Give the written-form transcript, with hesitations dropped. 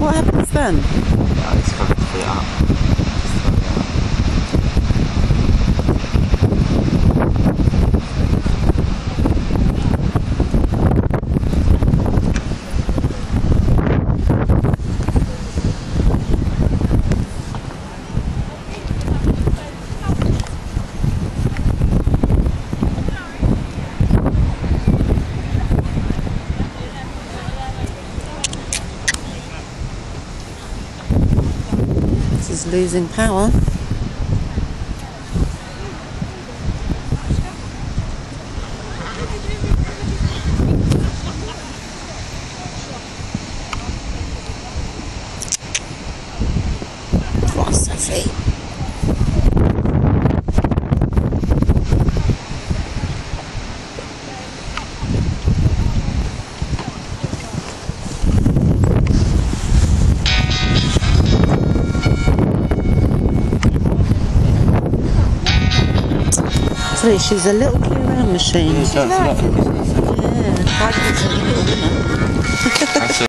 What happens then? Yeah, it's got to be up. This is losing power. Come on, Sophie. So she's a little clear around machine. Yeah, Yeah, I can see a little, isn't it?